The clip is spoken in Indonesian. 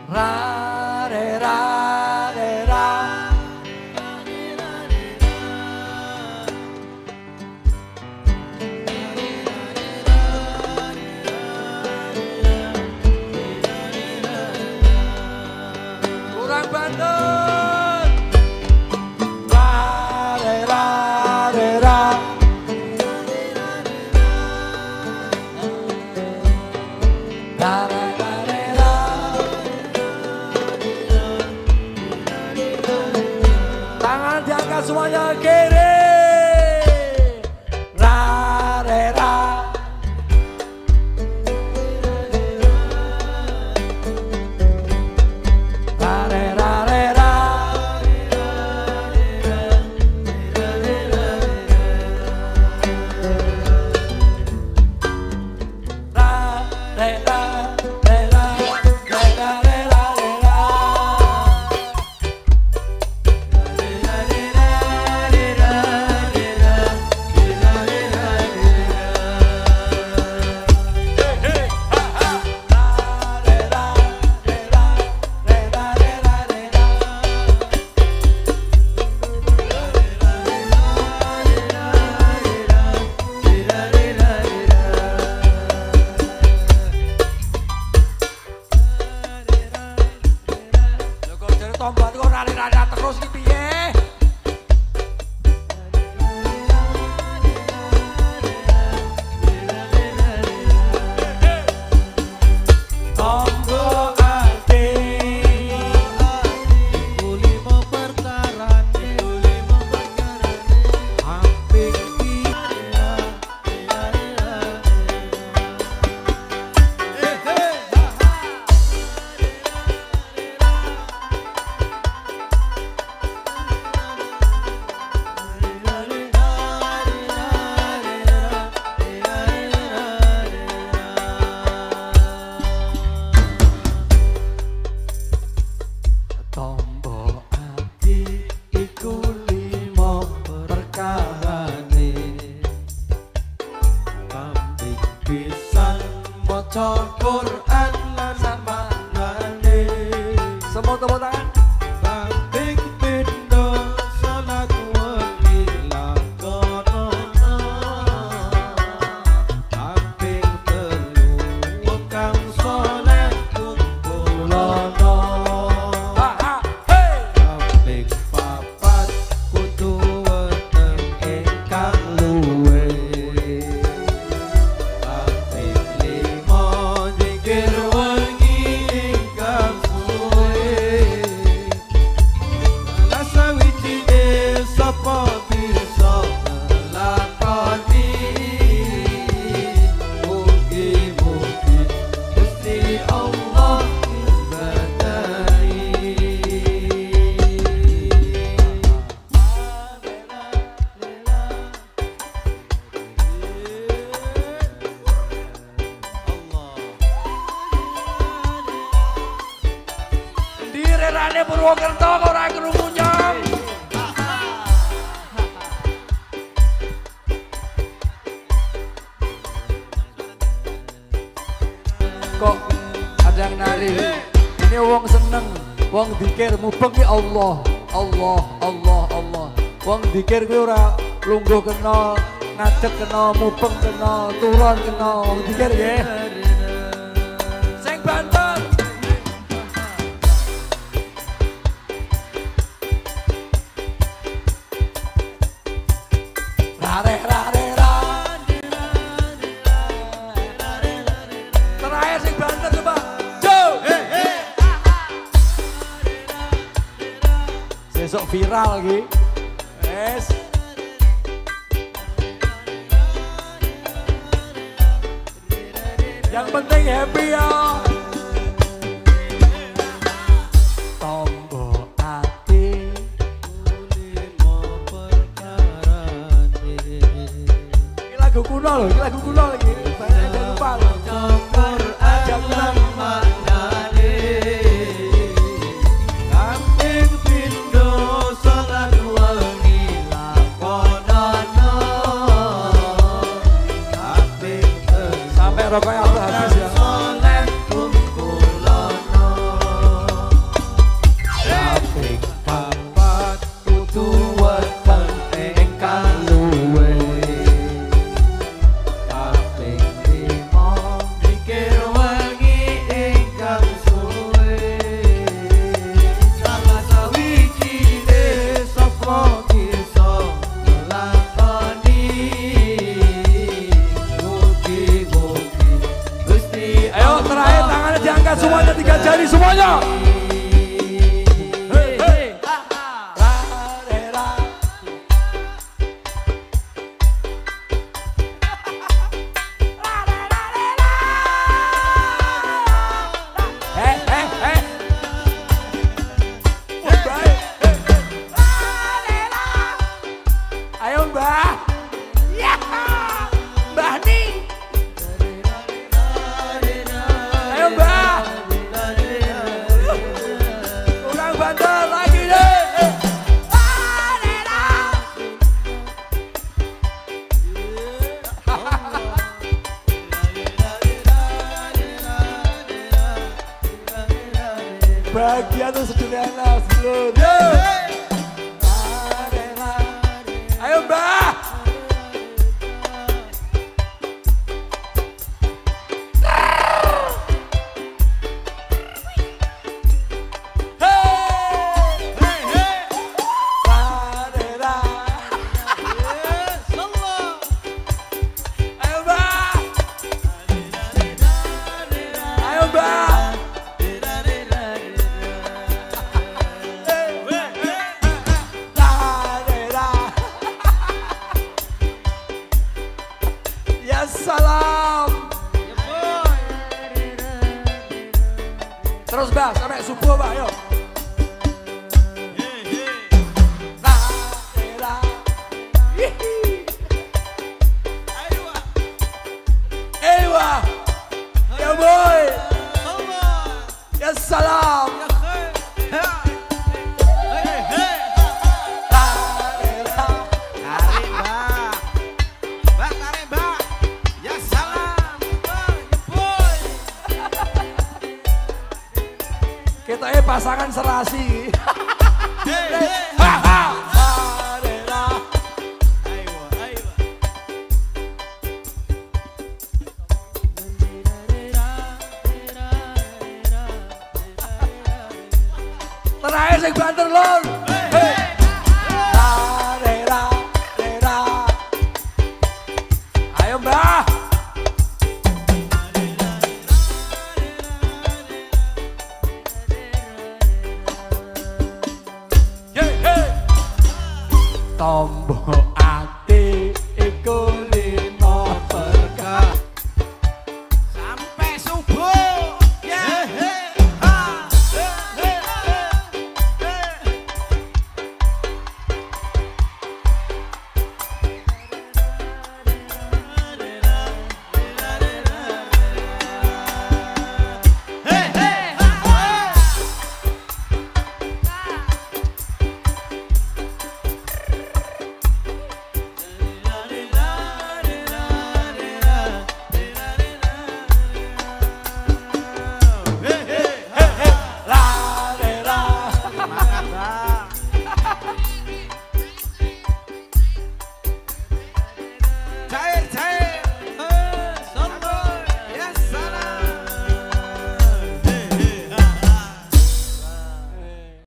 Semuanya kiri, ra re ra, ra re ra re ra, ra re ra. Tombol kok rada terus iki piye? Tombol ati kulimo perkarane apik Quran lan samangane semua tepuk tangan kambing pindho salat wengi lakono kambing telu kang saleh kumpulono kambing papat kudu weteng ingkang luwe Rane Purwokerto kok ora krungu nyong. Kok ada yang nari. Ini wong seneng, wong dikir mubeng ki Allah, Allah, Allah, Allah. Wong dikir kuwi ora lungguh kena, ngadeg kena, mubeng kena, turun kena, wong dikir nggih. Sing Banten. Terakhir sing Banten coba. Jo. Sesuk viral lagi. Yes. Yang penting happy ya. Tombo ati ini lagu kuno loh, ini lagu kuno lagi. Jangan lupa loh. Campur ajaran maknane kambing pindho salat wengi lakonono kambing sampai rokoknya habis ya. semuanya 3 jari semuanya. Ayo Mbah. Ya. Mbah nih. Ayo Mbah. Kurang bandel lagi deh. Bahagia tuh sederhana seluruh. Ayo Mbah. Salam. Terus Mbah sampai subuh Mbah, yuk. Ewa. Ya boy. Ya salam. Kita pasangan serasi. Terakhir sing banter lor.